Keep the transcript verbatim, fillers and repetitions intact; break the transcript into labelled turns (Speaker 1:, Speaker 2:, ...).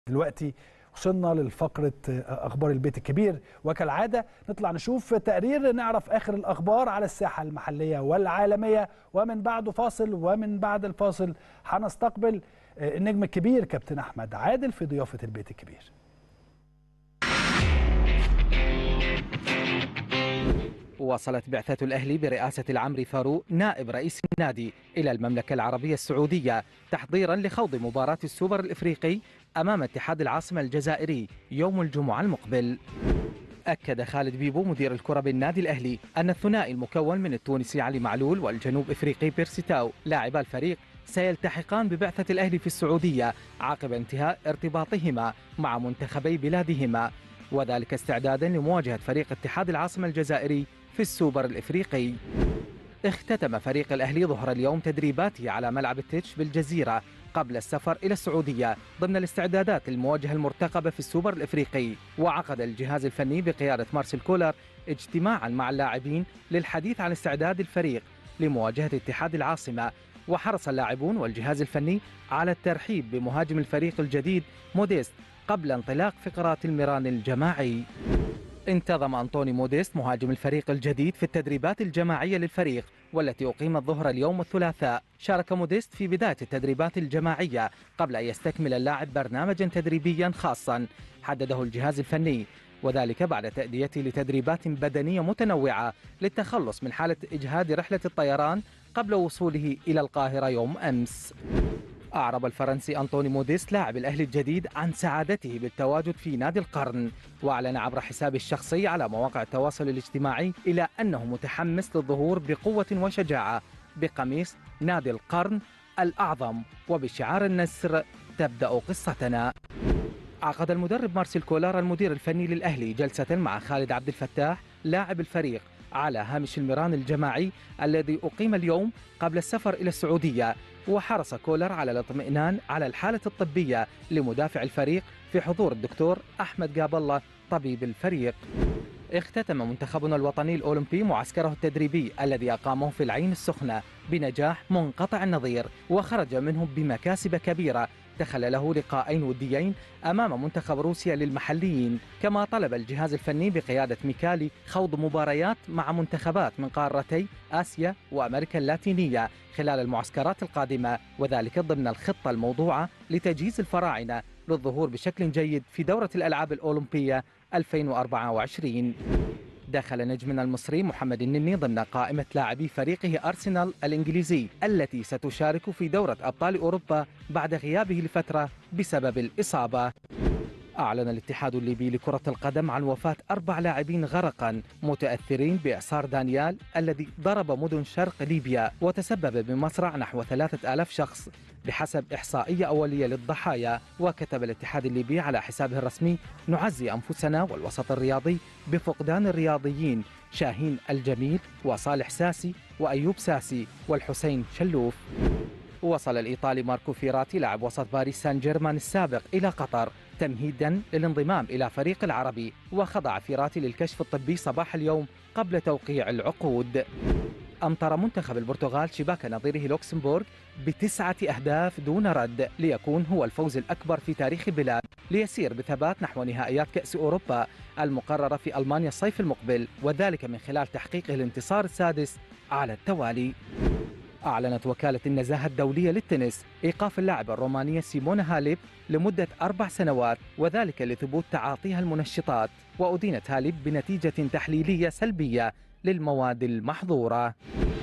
Speaker 1: دلوقتي وصلنا للفقرة أخبار البيت الكبير، وكالعادة نطلع نشوف تقرير نعرف آخر الأخبار على الساحة المحلية والعالمية، ومن بعده فاصل، ومن بعد الفاصل هنستقبل النجم الكبير كابتن أحمد عادل في ضيافة البيت الكبير.
Speaker 2: وصلت بعثة الأهلي برئاسة العمري فاروق نائب رئيس النادي إلى المملكة العربية السعودية تحضيرا لخوض مباراة السوبر الإفريقي أمام اتحاد العاصمة الجزائري يوم الجمعة المقبل. أكد خالد بيبو مدير الكرة بالنادي الأهلي أن الثنائي المكون من التونسي علي معلول والجنوب إفريقي بيرسيتاو لاعبا الفريق سيلتحقان ببعثة الأهلي في السعودية عقب انتهاء ارتباطهما مع منتخبي بلادهما، وذلك استعدادا لمواجهة فريق اتحاد العاصمة الجزائري في السوبر الإفريقي. اختتم فريق الأهلي ظهر اليوم تدريباته على ملعب التتش بالجزيرة قبل السفر إلى السعودية ضمن الاستعدادات للمواجهة المرتقبة في السوبر الإفريقي. وعقد الجهاز الفني بقيادة مارسيل كولر اجتماعا مع اللاعبين للحديث عن استعداد الفريق لمواجهة اتحاد العاصمة، وحرص اللاعبون والجهاز الفني على الترحيب بمهاجم الفريق الجديد موديست قبل انطلاق فقرات المران الجماعي. انتظم أنطوني موديست مهاجم الفريق الجديد في التدريبات الجماعية للفريق والتي أقيمت ظهر اليوم الثلاثاء. شارك موديست في بداية التدريبات الجماعية قبل أن يستكمل اللاعب برنامجا تدريبيا خاصا حدده الجهاز الفني، وذلك بعد تأديته لتدريبات بدنية متنوعة للتخلص من حالة إجهاد رحلة الطيران قبل وصوله إلى القاهرة يوم أمس. أعرب الفرنسي أنطوني موديست لاعب الأهلي الجديد عن سعادته بالتواجد في نادي القرن، وأعلن عبر حسابه الشخصي على مواقع التواصل الاجتماعي إلى أنه متحمس للظهور بقوة وشجاعة بقميص نادي القرن الأعظم وبشعار النسر تبدأ قصتنا. عقد المدرب مارسيل كولر المدير الفني للأهلي جلسة مع خالد عبد الفتاح لاعب الفريق على هامش المران الجماعي الذي أقيم اليوم قبل السفر إلى السعودية، وحرص كولر على الاطمئنان على الحالة الطبية لمدافع الفريق في حضور الدكتور أحمد جاب الله طبيب الفريق. اختتم منتخبنا الوطني الأولمبي معسكره التدريبي الذي أقامه في العين السخنة بنجاح منقطع النظير، وخرج منه بمكاسب كبيرة تخلله لقاءين وديين أمام منتخب روسيا للمحليين. كما طلب الجهاز الفني بقيادة ميكالي خوض مباريات مع منتخبات من قارتي آسيا وأمريكا اللاتينية خلال المعسكرات القادمة، وذلك ضمن الخطة الموضوعة لتجهيز الفراعنة للظهور بشكل جيد في دورة الألعاب الأولمبية ألفين وأربعة وعشرين. دخل نجمنا المصري محمد النني ضمن قائمة لاعبي فريقه أرسنال الإنجليزي التي ستشارك في دورة أبطال أوروبا بعد غيابه لفترة بسبب الإصابة. أعلن الاتحاد الليبي لكرة القدم عن وفاة أربع لاعبين غرقا متأثرين بإعصار دانيال الذي ضرب مدن شرق ليبيا وتسبب بمصرع نحو ثلاثة آلاف شخص بحسب إحصائية أولية للضحايا. وكتب الاتحاد الليبي على حسابه الرسمي: نعزي أنفسنا والوسط الرياضي بفقدان الرياضيين شاهين الجميل وصالح ساسي وأيوب ساسي والحسين شلوف. وصل الإيطالي ماركو فيراتي لاعب وسط باريس سان جيرمان السابق إلى قطر تمهيدا للانضمام إلى فريق العربي، وخضع فيراتي للكشف الطبي صباح اليوم قبل توقيع العقود. أمطر منتخب البرتغال شباك نظيره لوكسمبورغ بتسعة أهداف دون رد ليكون هو الفوز الأكبر في تاريخ البلاد، ليسير بثبات نحو نهائيات كأس أوروبا المقررة في ألمانيا الصيف المقبل، وذلك من خلال تحقيقه الانتصار السادس على التوالي. أعلنت وكالة النزاهة الدولية للتنس إيقاف اللاعبة الرومانية سيمونا هاليب لمدة أربع سنوات، وذلك لثبوت تعاطيها المنشطات، وأدينت هاليب بنتيجة تحليلية سلبية للمواد المحظورة.